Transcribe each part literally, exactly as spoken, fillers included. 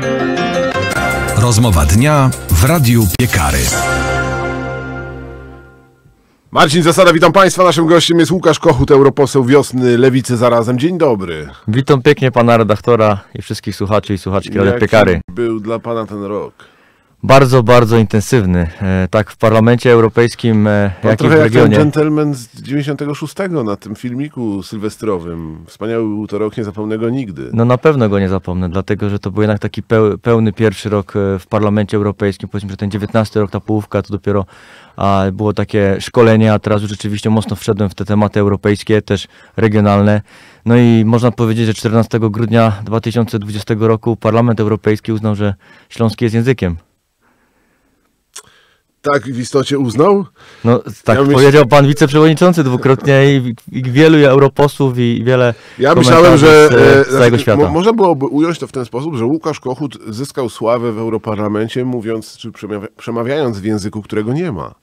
Rozmowa dnia w Radiu Piekary. Marcin Zasada, witam Państwa. Naszym gościem jest Łukasz Kochut, europoseł Wiosny Lewicy Zarazem. Dzień dobry. Witam pięknie pana redaktora i wszystkich słuchaczy i słuchaczki Radia Piekary. Jaki był dla pana ten rok? Bardzo, bardzo intensywny. E, tak w Parlamencie Europejskim, e, jak i w trochę regionie. Jak ten gentleman z dziewięćdziesiątego szóstego na tym filmiku sylwestrowym. Wspaniały był to rok, nie zapomnę go nigdy. No na pewno go nie zapomnę, dlatego że to był jednak taki peł, pełny pierwszy rok w Parlamencie Europejskim. Powiedzmy, że ten dziewiętnasty rok, ta połówka, to dopiero a, było takie szkolenie, a teraz już rzeczywiście mocno wszedłem w te tematy europejskie, też regionalne. No i można powiedzieć, że czternastego grudnia dwa tysiące dwudziestego roku Parlament Europejski uznał, że śląski jest językiem. Tak w istocie uznał? No tak ja powiedział myśl... pan wiceprzewodniczący dwukrotnie i, i wielu europosłów i wiele Ja myślałem, że z, z całego świata. Można byłoby ująć to w ten sposób, że Łukasz Kochut zyskał sławę w Europarlamencie, mówiąc czy przemawiając w języku, którego nie ma.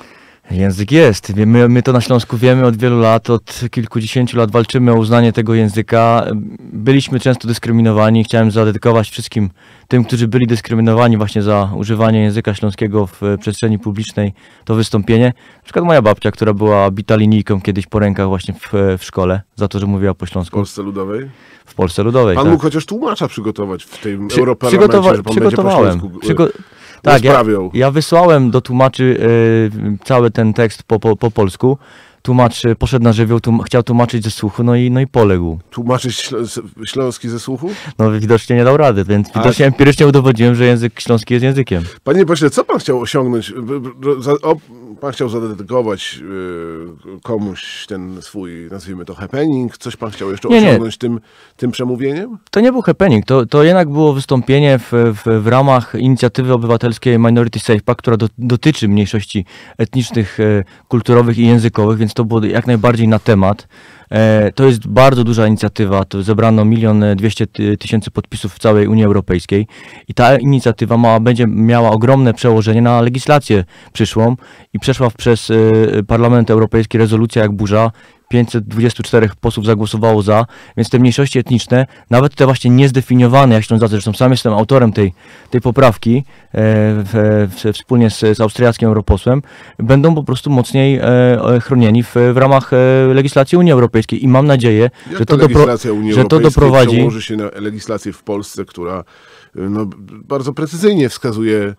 Język jest. My, my to na Śląsku wiemy od wielu lat, od kilkudziesięciu lat walczymy o uznanie tego języka. Byliśmy często dyskryminowani. Chciałem zadedykować wszystkim tym, którzy byli dyskryminowani właśnie za używanie języka śląskiego w przestrzeni publicznej, to wystąpienie. Na przykład moja babcia, która była bita linijką kiedyś po rękach właśnie w, w szkole, za to, że mówiła po śląsku. W Polsce Ludowej? W Polsce Ludowej, Pan tak. mógł chociaż tłumacza przygotować w tym Przy, Europarlamencie, przygotowa że pan przygotowałem. będzie po Przygo tak, ja, ja wysłałem do tłumaczy y, cały ten tekst po, po, po polsku. Tłumacz poszedł na żywioł, tłum chciał tłumaczyć ze słuchu, no i, no i poległ. Tłumaczyć śl śląski ze słuchu? No widocznie nie dał rady, więc A... widocznie empirycznie udowodniłem, że język śląski jest językiem. Panie pośle, co pan chciał osiągnąć? O, pan chciał zadedykować y, komuś ten swój, nazwijmy to happening? Coś pan chciał jeszcze nie, osiągnąć nie. Tym, tym przemówieniem? To nie był happening, to, to jednak było wystąpienie w, w, w ramach inicjatywy obywatelskiej Minority Safe Pack, która do, dotyczy mniejszości etnicznych, e, kulturowych i językowych, więc to było jak najbardziej na temat. E, to jest bardzo duża inicjatywa, to zebrano milion dwieście tysięcy podpisów w całej Unii Europejskiej i ta inicjatywa ma, będzie miała ogromne przełożenie na legislację przyszłą i przeszła przez e, Parlament Europejski rezolucja jak burza. pięćset dwadzieścia cztery posłów zagłosowało za, więc te mniejszości etniczne, nawet te właśnie niezdefiniowane, jak Ślązacy, zresztą sam jestem autorem tej, tej poprawki e, w, w, wspólnie z, z austriackim europosłem, będą po prostu mocniej e, chronieni w, w ramach e, legislacji Unii Europejskiej i mam nadzieję, jak że to, dopro Unii że to doprowadzi... przełoży się na legislację w Polsce, która no, bardzo precyzyjnie wskazuje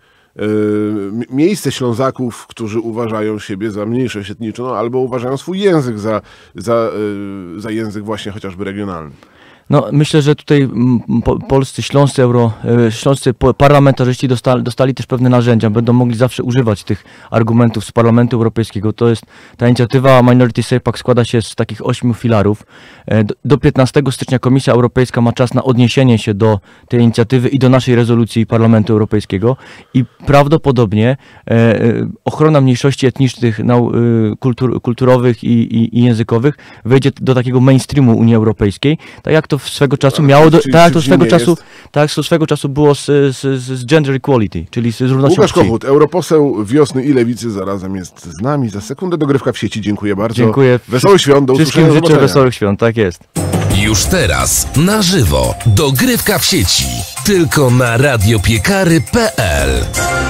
miejsce Ślązaków, którzy uważają siebie za mniejszość etniczną albo uważają swój język za, za, za język właśnie chociażby regionalny. No, myślę, że tutaj po, polscy, śląscy, euro, śląscy parlamentarzyści dostali, dostali też pewne narzędzia, będą mogli zawsze używać tych argumentów z Parlamentu Europejskiego. To jest, ta inicjatywa Minority Safe Pack składa się z takich ośmiu filarów. Do, do piętnastego stycznia Komisja Europejska ma czas na odniesienie się do tej inicjatywy i do naszej rezolucji Parlamentu Europejskiego i prawdopodobnie e, ochrona mniejszości etnicznych, nau, kultur, kulturowych i, i, i językowych wejdzie do takiego mainstreamu Unii Europejskiej, tak jak to w swego czasu Ale miało, do, czyli, tak, to swego czasu, tak to swego czasu było z, z, z gender equality, czyli z równością Łukasz Kochut, europoseł Wiosny i Lewicy, zarazem jest z nami. Za sekundę dogrywka w sieci. Dziękuję bardzo. Dziękuję. Wesołych świąt, do usłyszenia. Wszystkim życzę wesołych świąt, tak jest. Już teraz, na żywo, dogrywka w sieci. Tylko na radiopiekary kropka pe el.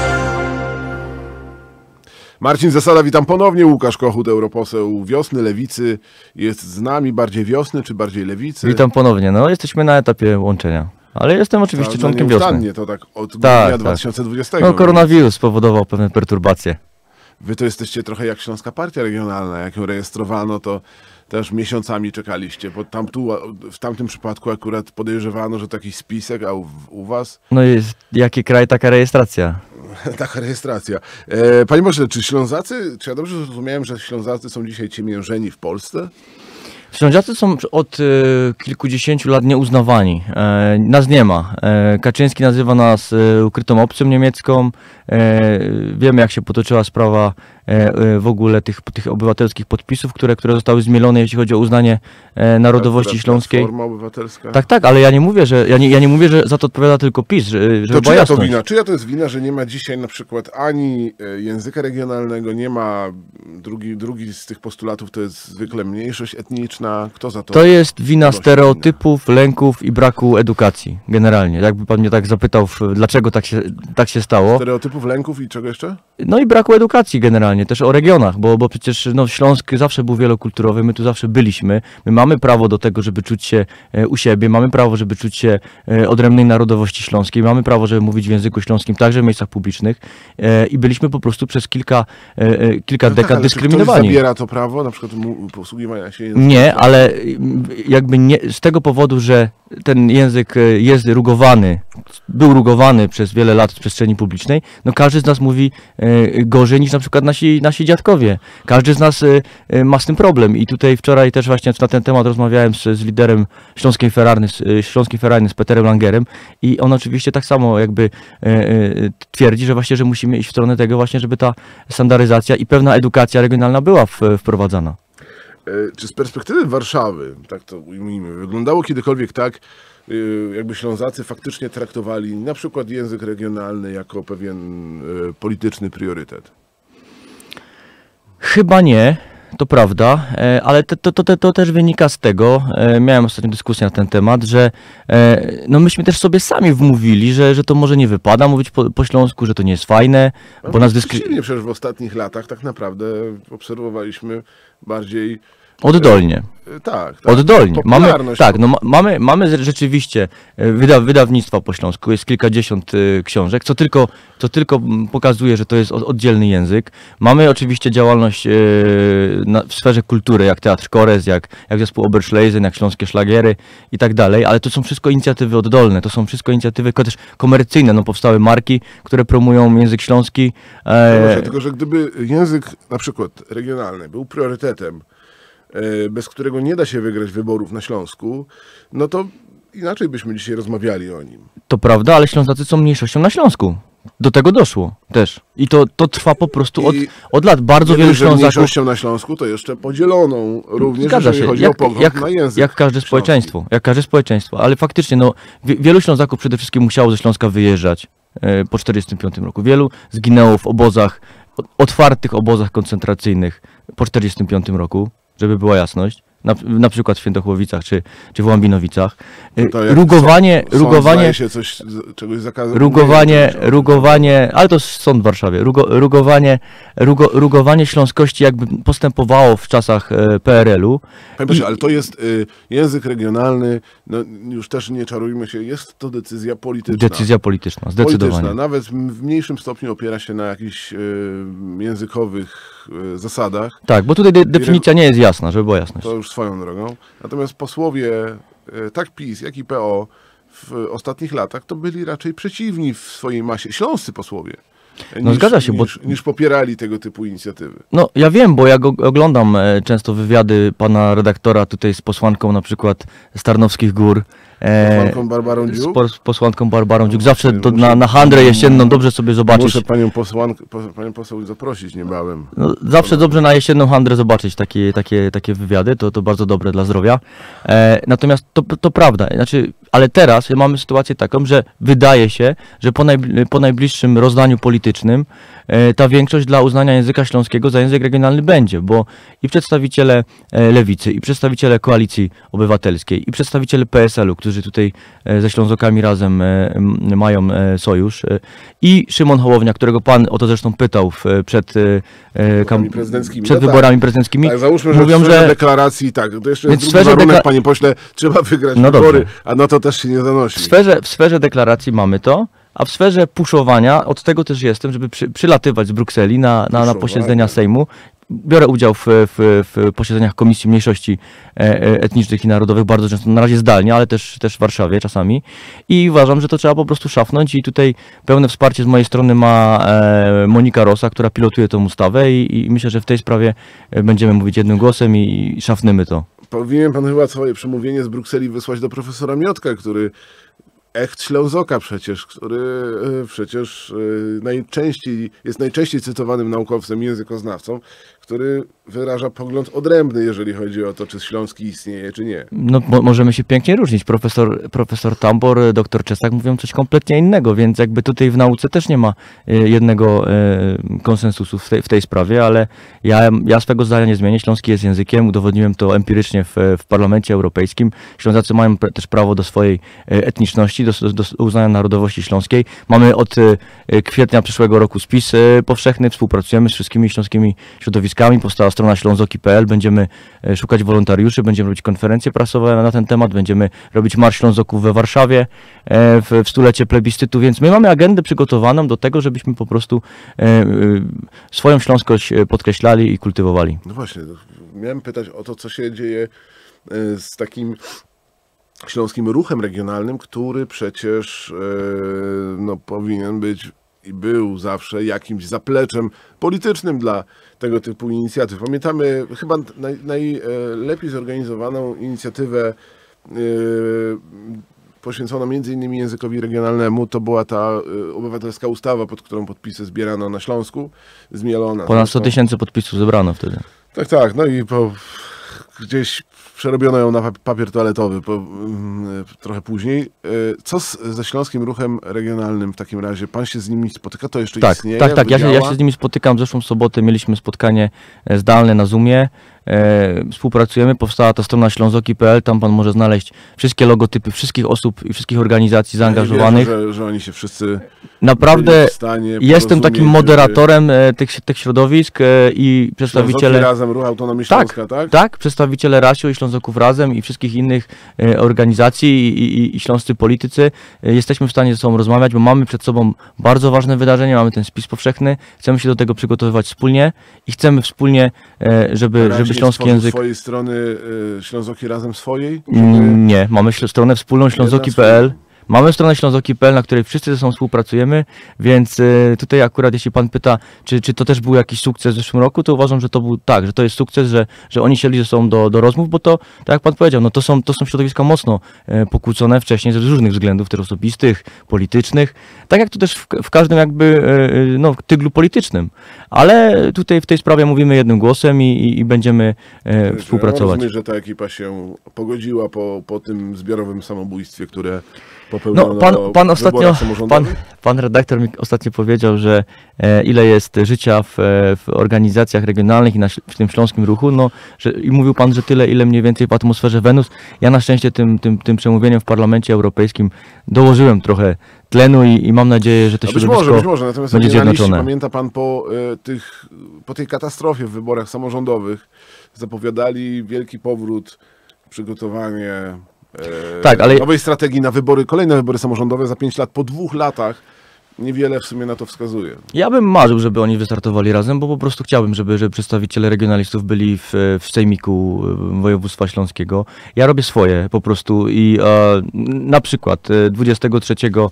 Marcin Zasada, witam ponownie. Łukasz Kochut, europoseł Wiosny, Lewicy. Jest z nami. Bardziej Wiosny czy bardziej Lewicy? Witam ponownie. No, jesteśmy na etapie łączenia. Ale jestem oczywiście to, członkiem no Wiosny. To tak od tak, grudnia tak. dwa tysiące dwudziestego. No, koronawirus spowodował pewne perturbacje. Wy to jesteście trochę jak Śląska Partia Regionalna. Jak ją rejestrowano, to też miesiącami czekaliście, bo tam tu, w tamtym przypadku akurat podejrzewano, że taki spisek, a u, u was? No jest, jaki kraj, taka rejestracja. Taka rejestracja. E, Panie Boże, czy Ślązacy, czy ja dobrze zrozumiałem, że Ślązacy są dzisiaj ciemiężeni w Polsce? Ślązacy są od e, kilkudziesięciu lat nieuznawani. E, nas nie ma. E, Kaczyński nazywa nas e, ukrytą obcą niemiecką. E, wiemy, jak się potoczyła sprawa w ogóle tych, tych obywatelskich podpisów, które, które zostały zmielone, jeśli chodzi o uznanie narodowości śląskiej. Platforma Obywatelska. Tak, tak, ale ja nie mówię, że ja nie, ja nie mówię, że za to odpowiada tylko PiS, że, żeby to czyja jasność. to wina? Czyja to jest wina, że nie ma dzisiaj na przykład ani języka regionalnego, nie ma drugi, drugi z tych postulatów, to jest zwykle mniejszość etniczna. Kto za to? To jest wina stereotypów, lęków i braku edukacji generalnie. Jakby pan mnie tak zapytał, dlaczego tak się, tak się stało. Stereotypów, lęków i czego jeszcze? No i braku edukacji generalnie, też o regionach, bo, bo przecież no, Śląsk zawsze był wielokulturowy, my tu zawsze byliśmy, my mamy prawo do tego, żeby czuć się e, u siebie, mamy prawo, żeby czuć się e, odrębnej narodowości śląskiej, mamy prawo, żeby mówić w języku śląskim także w miejscach publicznych e, i byliśmy po prostu przez kilka, e, kilka no dekad tak, ale dyskryminowani. Czy ktoś zabiera to prawo, na przykład mu, posługiwania się językiem? Nie, ale jakby nie, z tego powodu, że ten język jest rugowany, był rugowany przez wiele lat w przestrzeni publicznej, no każdy z nas mówi e, gorzej niż na przykład nasi, nasi dziadkowie. Każdy z nas e, ma z tym problem i tutaj wczoraj też właśnie na ten temat rozmawiałem z, z liderem Śląskiej Ferrarny, z, Śląskiej Ferrarny, z Peterem Langerem i on oczywiście tak samo jakby e, e, twierdzi, że właśnie, że musimy iść w stronę tego właśnie, żeby ta standaryzacja i pewna edukacja regionalna była w, wprowadzana. Czy z perspektywy Warszawy, tak to ujmijmy, wyglądało kiedykolwiek tak, jakby Ślązacy faktycznie traktowali na przykład język regionalny jako pewien polityczny priorytet? Chyba nie, to prawda, ale to, to, to, to też wynika z tego, miałem ostatnio dyskusję na ten temat, że no myśmy też sobie sami wmówili, że, że to może nie wypada mówić po, po śląsku, że to nie jest fajne, no, bo nas dyskry... Przeciwnie, przecież w ostatnich latach tak naprawdę obserwowaliśmy bardziej... Oddolnie. Tak, tak. Oddolnie. Mamy, tak, no, ma, mamy, mamy rzeczywiście wyda, wydawnictwa po śląsku, jest kilkadziesiąt y, książek, co tylko, co tylko pokazuje, że to jest oddzielny język. Mamy oczywiście działalność y, na, w sferze kultury, jak Teatr Korez, jak, jak zespół Oberschlesen, jak Śląskie Szlagiery i tak dalej, ale to są wszystko inicjatywy oddolne, to są wszystko inicjatywy też komercyjne, no powstały marki, które promują język śląski. E... No właśnie, tylko, że gdyby język na przykład regionalny był priorytetem, bez którego nie da się wygrać wyborów na Śląsku, no to inaczej byśmy dzisiaj rozmawiali o nim. To prawda, ale Ślązacy są mniejszością na Śląsku. Do tego doszło też. I to, to trwa po prostu od, od lat. Bardzo wielu Ślązaków... mniejszością na Śląsku to jeszcze podzieloną również, Zgadza jeżeli się. chodzi jak, o pogląd jak, na język jak każde śląski. społeczeństwo. Jak każde społeczeństwo. Ale faktycznie, no, wielu Ślązaków przede wszystkim musiało ze Śląska wyjeżdżać e, po czterdziestym piątym roku. Wielu zginęło w obozach, otwartych obozach koncentracyjnych po czterdziestym piątym roku, żeby była jasność. Na, na przykład w Świętochłowicach czy, czy w Łambinowicach. No rugowanie, sąd, rugowanie, sąd się coś, czegoś zakazał. rugowanie, rugowanie, ale to sąd w Warszawie, rugo, rugowanie, rugo, rugowanie śląskości jakby postępowało w czasach P R L-u. Panie Boże, ale to jest y, język regionalny, no, już też nie czarujmy się, jest to decyzja polityczna. Decyzja polityczna, zdecydowanie. Polityczna, nawet w mniejszym stopniu opiera się na jakichś y, językowych y, zasadach. Tak, bo tutaj de definicja nie jest jasna, żeby była jasność. To już swoją drogą. Natomiast posłowie, y, tak PiS, jak i P O w ostatnich latach, to byli raczej przeciwni w swojej masie, śląscy posłowie. No niż, zgadza się, bo... niż, niż popierali tego typu inicjatywy. No ja wiem, bo ja go oglądam e, często wywiady pana redaktora tutaj z posłanką na przykład z Tarnowskich Gór. Z posłanką Barbarą Dziuk? Z, po, z posłanką Barbarą Dziuk. No, Zawsze muszę, to, muszę, na, na handrę jesienną dobrze sobie zobaczyć. Muszę panią, posłankę, po, panią poseł zaprosić niebawem. No, zawsze dobrze na jesienną handrę zobaczyć takie, takie, takie wywiady, to, to bardzo dobre dla zdrowia. E, natomiast to, to prawda, znaczy, ale teraz mamy sytuację taką, że wydaje się, że po, najbli, po najbliższym rozdaniu politycznym e, ta większość dla uznania języka śląskiego za język regionalny będzie, bo i przedstawiciele e, Lewicy, i przedstawiciele Koalicji Obywatelskiej, i przedstawiciele P S L-u, którzy tutaj e, ze Ślązokami razem e, mają e, sojusz, e, i Szymon Hołownia, którego pan o to zresztą pytał w, przed, e, kam, prezydenckimi. przed no wyborami tak. prezydenckimi. Tak, załóżmy, mówią, że w że deklaracji, tak, to jeszcze Więc jest w sferze drugi warunek, dekla- panie pośle, trzeba wygrać No wybory, dobrze. a no to też się nie zanosi. W sferze, w sferze deklaracji mamy to, a w sferze puszowania, od tego też jestem, żeby przy, przylatywać z Brukseli na, na, na posiedzenia Sejmu. Biorę udział w, w, w posiedzeniach Komisji Mniejszości Etnicznych i Narodowych, bardzo często, na razie zdalnie, ale też, też w Warszawie czasami. I uważam, że to trzeba po prostu szafnąć i tutaj pełne wsparcie z mojej strony ma e, Monika Rosa, która pilotuje tą ustawę i, i myślę, że w tej sprawie będziemy mówić jednym głosem i, i szafnymy to. Powinien pan chyba swoje przemówienie z Brukseli wysłać do profesora Miotka, który Echt Ślązoka przecież, który e, przecież e, najczęściej, jest najczęściej cytowanym naukowcem, językoznawcą, który wyraża pogląd odrębny, jeżeli chodzi o to, czy Śląski istnieje, czy nie. No, mo możemy się pięknie różnić. Profesor, profesor Tambor, doktor Czesak mówią coś kompletnie innego, więc jakby tutaj w nauce też nie ma y, jednego y, konsensusu w tej, w tej sprawie, ale ja, ja swego zdania nie zmienię. Śląski jest językiem, udowodniłem to empirycznie w, w Parlamencie Europejskim. Ślązacy mają też prawo do swojej y, etniczności, do, do uznania narodowości śląskiej. Mamy od y, kwietnia przyszłego roku spis y, powszechny, współpracujemy z wszystkimi śląskimi środowiskami. Powstała strona ślązoki kropka p l, będziemy szukać wolontariuszy, będziemy robić konferencje prasowe na ten temat, będziemy robić Marsz Ślązoków we Warszawie w, w stulecie plebiscytu, więc my mamy agendę przygotowaną do tego, żebyśmy po prostu swoją śląskość podkreślali i kultywowali. No właśnie, miałem pytać o to, co się dzieje z takim śląskim ruchem regionalnym, który przecież no, powinien być i był zawsze jakimś zapleczem politycznym dla tego typu inicjatyw. Pamiętamy chyba naj, najlepiej zorganizowaną inicjatywę yy, poświęconą między innymi językowi regionalnemu. To była ta yy, obywatelska ustawa, pod którą podpisy zbierano na Śląsku z Mielona. Ponad sto tysięcy podpisów zebrano wtedy. Tak, tak. No i po, gdzieś przerobiono ją na papier toaletowy po, yy, trochę później. Yy, co z, ze Śląskim Ruchem Regionalnym w takim razie? Pan się z nimi spotyka? To jeszcze tak, istnieje? Tak, tak. Ja się, ja się z nimi spotykam. Zeszłą sobotę mieliśmy spotkanie zdalne na Zoomie. E, współpracujemy, powstała ta strona ślązoki kropka p l, tam pan może znaleźć wszystkie logotypy wszystkich osób i wszystkich organizacji zaangażowanych. Ja nie wierzę, że, że oni się wszyscy naprawdę jestem takim moderatorem tych, tych środowisk e, i przedstawiciele... Ślązoki Razem, Ruch Autonomii Śląska, tak? Tak, tak, przedstawiciele Rasiu i Ślązoków Razem i wszystkich innych e, organizacji i, i, i śląscy politycy e, jesteśmy w stanie ze sobą rozmawiać, bo mamy przed sobą bardzo ważne wydarzenie, mamy ten spis powszechny, chcemy się do tego przygotowywać wspólnie i chcemy wspólnie, e, żeby, żeby śląski język... swojej strony y, Ślązoki Razem swojej? Żeby... Nie, mamy stronę wspólną ślązoki kropka p l. Mamy stronę ślązoki kropka p l, na której wszyscy ze sobą współpracujemy, więc y, tutaj akurat jeśli pan pyta, czy, czy to też był jakiś sukces w zeszłym roku, to uważam, że to był tak, że to jest sukces, że, że oni siedli ze sobą do, do rozmów, bo to, tak jak pan powiedział, no to są, to są środowiska mocno y, pokłócone wcześniej z różnych względów, też osobistych, politycznych, tak jak to też w, w każdym jakby y, no, tyglu politycznym, ale tutaj w tej sprawie mówimy jednym głosem i, i, i będziemy y, współpracować. Rozumiem, że ta ekipa się pogodziła po, po tym zbiorowym samobójstwie, które popełniono. No, pan, pan ostatnio, pan, pan redaktor mi ostatnio powiedział, że e, ile jest życia w, w organizacjach regionalnych i na, w tym śląskim ruchu, no, że, i mówił pan, że tyle, ile mniej więcej w atmosferze Wenus. Ja na szczęście tym, tym, tym przemówieniem w Parlamencie Europejskim dołożyłem trochę tlenu i, i mam nadzieję, że to się być może, być może. Natomiast będzie zjednoczone. Pamięta pan po, y, tych, po tej katastrofie w wyborach samorządowych zapowiadali wielki powrót, przygotowanie e, tak, ale... nowej strategii na wybory, kolejne wybory samorządowe za pięć lat. Po dwóch latach niewiele w sumie na to wskazuje. Ja bym marzył, żeby oni wystartowali razem, bo po prostu chciałbym, żeby, żeby przedstawiciele regionalistów byli w, w Sejmiku Województwa Śląskiego. Ja robię swoje po prostu i e, na przykład dwudziestego trzeciego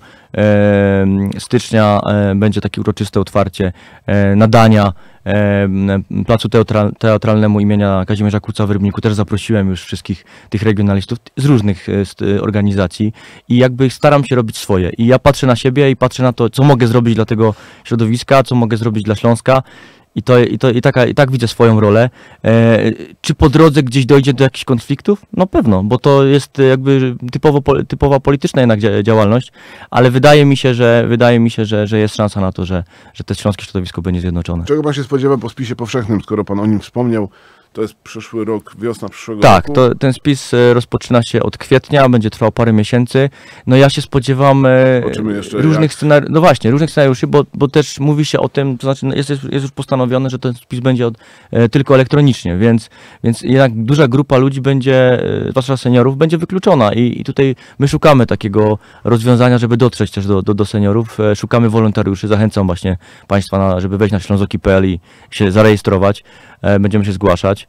e, stycznia e, będzie takie uroczyste otwarcie e, nadania e, placu teatral, teatralnemu imienia Kazimierza Kuca w Rybniku. Też zaprosiłem już wszystkich tych regionalistów z różnych e, organizacji i jakby staram się robić swoje. I ja patrzę na siebie i patrzę na to, co mogę zrobić dla tego środowiska, co mogę zrobić dla Śląska. I, to, i, to, i, taka, i tak widzę swoją rolę. E, czy po drodze gdzieś dojdzie do jakichś konfliktów? No pewno, bo to jest jakby typowo, typowa polityczna jednak działalność, ale wydaje mi się, że, wydaje mi się, że, że jest szansa na to, że, że to śląskie środowisko będzie zjednoczone. Czego pan się spodziewa po spisie powszechnym, skoro pan o nim wspomniał? To jest przyszły rok, wiosna przyszłego tak, roku? Tak, to ten spis rozpoczyna się od kwietnia, będzie trwał parę miesięcy. No ja się spodziewam różnych scenariuszy, no właśnie, różnych scenariuszy, bo, bo też mówi się o tym, to znaczy jest, jest już postanowione, że ten spis będzie od, e, tylko elektronicznie, więc, więc jednak duża grupa ludzi będzie, zwłaszcza seniorów, będzie wykluczona i, i tutaj my szukamy takiego rozwiązania, żeby dotrzeć też do, do, do seniorów. E, szukamy wolontariuszy, zachęcam właśnie Państwa, na, żeby wejść na ślązoki kropka p l i się zarejestrować. Będziemy się zgłaszać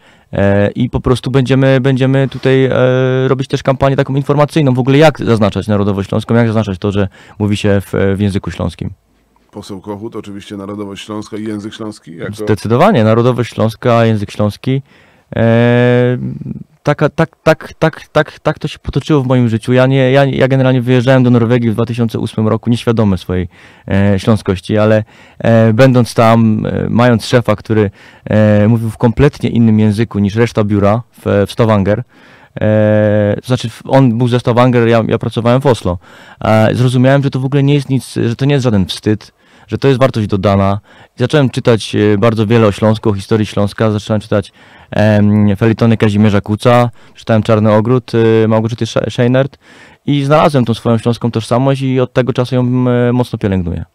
i po prostu będziemy, będziemy tutaj robić też kampanię taką informacyjną, w ogóle jak zaznaczać narodowość śląską, jak zaznaczać to, że mówi się w, w języku śląskim. Poseł Kochut, oczywiście narodowość śląska i język śląski? Jako... Zdecydowanie, narodowość śląska, język śląski. tak, tak, tak, tak, tak, tak to się potoczyło w moim życiu. Ja, nie, ja, ja generalnie wyjeżdżałem do Norwegii w dwa tysiące ósmym roku, nieświadomy swojej e, śląskości, ale e, będąc tam, e, mając szefa, który e, mówił w kompletnie innym języku niż reszta biura w, w Stavanger, e, to znaczy on był ze Stavanger, ja, ja pracowałem w Oslo, e, zrozumiałem, że to w ogóle nie jest nic, że to nie jest żaden wstyd, że to jest wartość dodana. I zacząłem czytać bardzo wiele o Śląsku, o historii Śląska. Zacząłem czytać em, felietony Kazimierza Kuca, czytałem Czarny Ogród y, Małgorzaty Scheinert i znalazłem tą swoją śląską tożsamość i od tego czasu ją y, mocno pielęgnuję.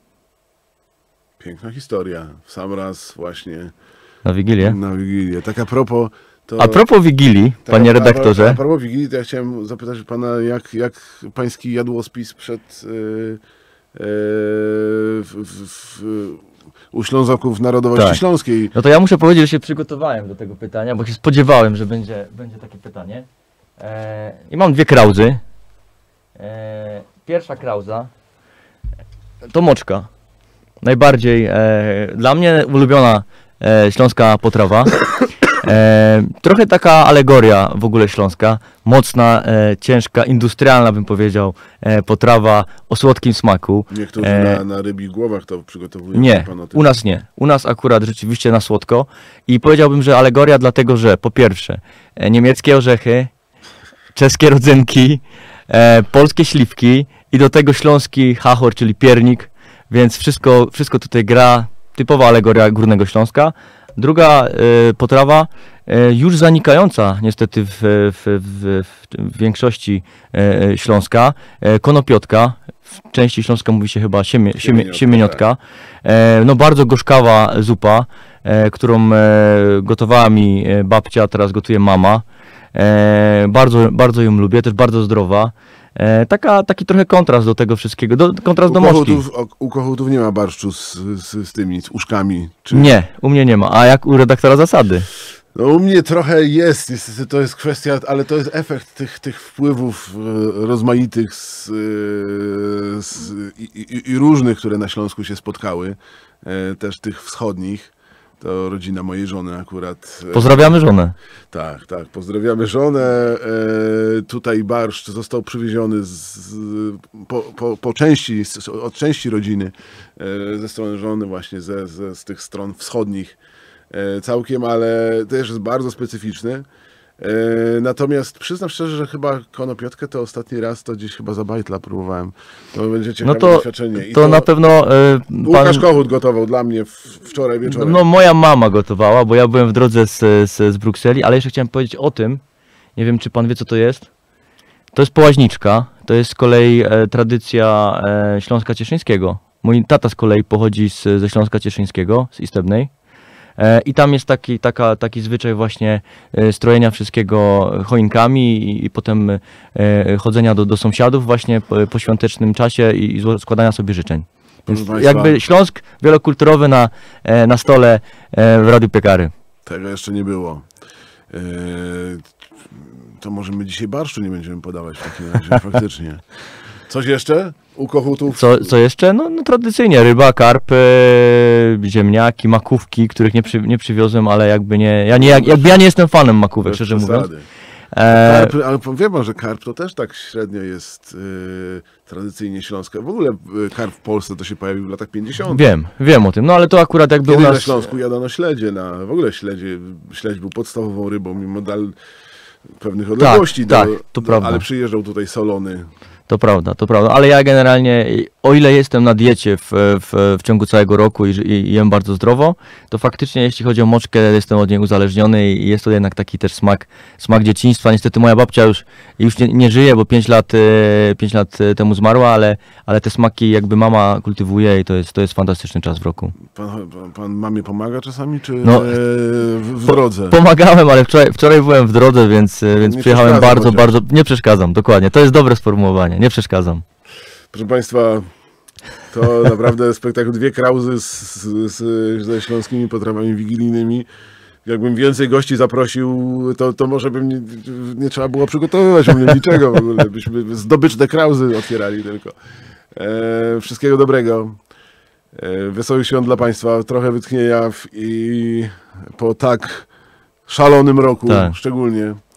Piękna historia. W sam raz właśnie Na Wigilię? Na Wigilię. Tak a propos... To, a propos Wigilii, tak, panie a, redaktorze... A, a propos Wigilii, to ja chciałem zapytać pana, jak, jak pański jadłospis przed... Yy, W, w, w, u Ślązaków narodowości tak. śląskiej. No to ja muszę powiedzieć, że się przygotowałem do tego pytania, bo się spodziewałem, że będzie, będzie takie pytanie. E, I mam dwie krauzy. E, pierwsza krauza to moczka. Najbardziej e, dla mnie ulubiona e, śląska potrawa. E, trochę taka alegoria w ogóle śląska, mocna, e, ciężka, industrialna bym powiedział, e, potrawa o słodkim smaku. Niektórzy e, na, na rybich głowach to przygotowują. Nie, u nas nie. U nas akurat rzeczywiście na słodko i powiedziałbym, że alegoria dlatego, że po pierwsze e, niemieckie orzechy, czeskie rodzynki, e, polskie śliwki i do tego śląski chachor, czyli piernik, więc wszystko, wszystko tutaj gra, typowa alegoria Górnego Śląska. Druga y, potrawa, y, już zanikająca niestety w, w, w, w większości y, Śląska, y, konopiotka, w części Śląska mówi się chyba siemie, siemie, siemieniotka, y, no bardzo gorzkawa zupa, y, którą y, gotowała mi babcia, teraz gotuje mama, y, bardzo, bardzo ją lubię, też bardzo zdrowa. E, taka, taki trochę kontrast do tego wszystkiego, do, kontrast u do moczki. Kochutów, u Kochutów nie ma barszczu z, z, z tymi, z uszkami. Czy... Nie, u mnie nie ma. A jak u redaktora Zasady? No u mnie trochę jest, niestety to jest kwestia, ale to jest efekt tych, tych wpływów e, rozmaitych z, e, z, i, i, i różnych, które na Śląsku się spotkały, e, też tych wschodnich. To rodzina mojej żony akurat. Pozdrawiamy żonę. Tak, tak, pozdrawiamy żonę. E, tutaj barszcz został przywieziony z, z, po, po, po części, z, od części rodziny, e, ze strony żony właśnie, ze, ze, z tych stron wschodnich e, całkiem, ale też jest bardzo specyficzny. E, natomiast przyznam szczerze, że chyba konopiotkę to ostatni raz to gdzieś chyba za Bajtla próbowałem. To będzie ciekawe no to, doświadczenie. I to, to na pewno... E, pan... Łukasz Kochut gotował dla mnie w, wczoraj wieczorem. No moja mama gotowała, bo ja byłem w drodze z, z, z Brukseli, ale jeszcze chciałem powiedzieć o tym, nie wiem czy pan wie co to jest. To jest połaźniczka, to jest z kolei e, tradycja e, Śląska Cieszyńskiego. Mój tata z kolei pochodzi z, ze Śląska Cieszyńskiego, z Istebnej. I tam jest taki, taka, taki zwyczaj właśnie strojenia wszystkiego choinkami i, i potem e, chodzenia do, do sąsiadów właśnie po, po świątecznym czasie i, i składania sobie życzeń. Więc jakby Śląsk wielokulturowy na, na stole e, w Radiu Piekary. Tego jeszcze nie było. E, to może my dzisiaj barszczu nie będziemy podawać w takim razie, faktycznie. Coś jeszcze? U Kochutów? Co, co jeszcze? No, no tradycyjnie ryba, karp, e, ziemniaki, makówki, których nie, przy, nie przywiozłem, ale jakby nie, ja nie, jak, jakby ja nie jestem fanem makówek, Bez szczerze przesady. mówiąc. E... Karp, ale wie pan, że karp to też tak średnio jest yy, tradycyjnie śląska. W ogóle yy, karp w Polsce to się pojawił w latach pięćdziesiątych. Wiem, wiem o tym, no ale to akurat jakby Kiedy u nas... na Śląsku jadano śledzie, na, w ogóle śledzie, śledź był podstawową rybą, mimo dal pewnych odległości, tak, do, tak, to do, prawda. ale przyjeżdżał tutaj solony. To prawda, to prawda, ale ja generalnie, o ile jestem na diecie w, w, w ciągu całego roku i, i jem bardzo zdrowo, to faktycznie jeśli chodzi o moczkę, jestem od niej uzależniony i jest to jednak taki też smak, smak dzieciństwa. Niestety moja babcia już, już nie, nie żyje, bo pięć lat, pięć lat temu zmarła, ale, ale te smaki jakby mama kultywuje i to jest, to jest fantastyczny czas w roku. Pan, pan, pan mamie pomaga czasami, czy no, w, w drodze? Po, pomagałem, ale wczoraj, wczoraj byłem w drodze, więc, więc przyjechałem bardzo, bardzo... Nie przeszkadzam, dokładnie, to jest dobre sformułowanie. Nie przeszkadzam. Proszę Państwa, to naprawdę spektakl Dwie Krauzy z, z, ze śląskimi potrawami wigilijnymi. Jakbym więcej gości zaprosił, to, to może bym nie, nie trzeba było przygotowywać u mnie niczego w ogóle. Byśmy zdobyczne krauzy otwierali tylko. E, wszystkiego dobrego. E, wesołych świąt dla Państwa. Trochę wytchnienia w, i po tak szalonym roku tak. szczególnie.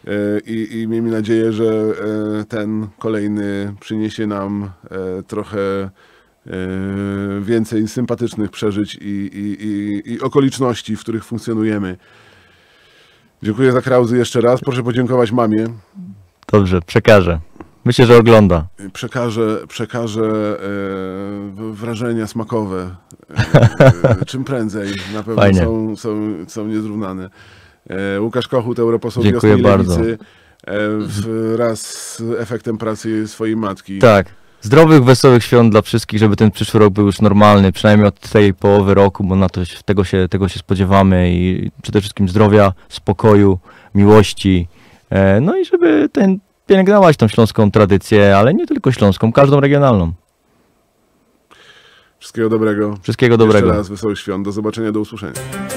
i, i miejmy nadzieję, że ten kolejny przyniesie nam trochę więcej sympatycznych przeżyć i, i, i, i okoliczności, w których funkcjonujemy. Dziękuję za Krauzy jeszcze raz. Proszę podziękować mamie. Dobrze, przekażę. Myślę, że ogląda. Przekażę, przekażę e, wrażenia smakowe. E, czym prędzej. Na pewno są, są, są niezrównane. E, Łukasz Kochut, europoseł Wiosny i Lewicy, e, wraz z efektem pracy swojej matki. Tak. Zdrowych, wesołych świąt dla wszystkich, żeby ten przyszły rok był już normalny, przynajmniej od tej połowy roku, bo na to, tego, się, tego się spodziewamy i przede wszystkim zdrowia, spokoju, miłości, e, no i żeby ten, pielęgnować tą śląską tradycję, ale nie tylko śląską, każdą regionalną. Wszystkiego dobrego. Wszystkiego dobrego. Jeszcze raz wesołych świąt. Do zobaczenia, do usłyszenia.